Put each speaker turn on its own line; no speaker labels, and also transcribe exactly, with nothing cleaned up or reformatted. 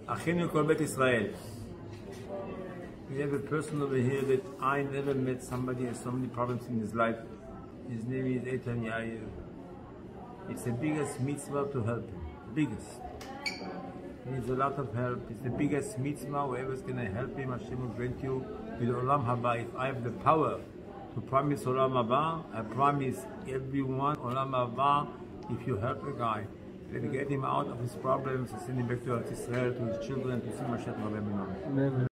Achenu Kol Bet Israel. We have a person over here that I never met somebody who has so many problems in his life. His name is Eitan Yair. It's the biggest mitzvah to help him. Biggest. He needs a lot of help. It's the biggest mitzvah. Whoever's going to help him, Hashem will grant you with Olam Haba. If I have the power to promise Olam Haba, I promise everyone Olam Haba. If you help a guy, then get him out of his problems, send him back to Eretz Israel, to his children, to see Mashiach Rabbeinu.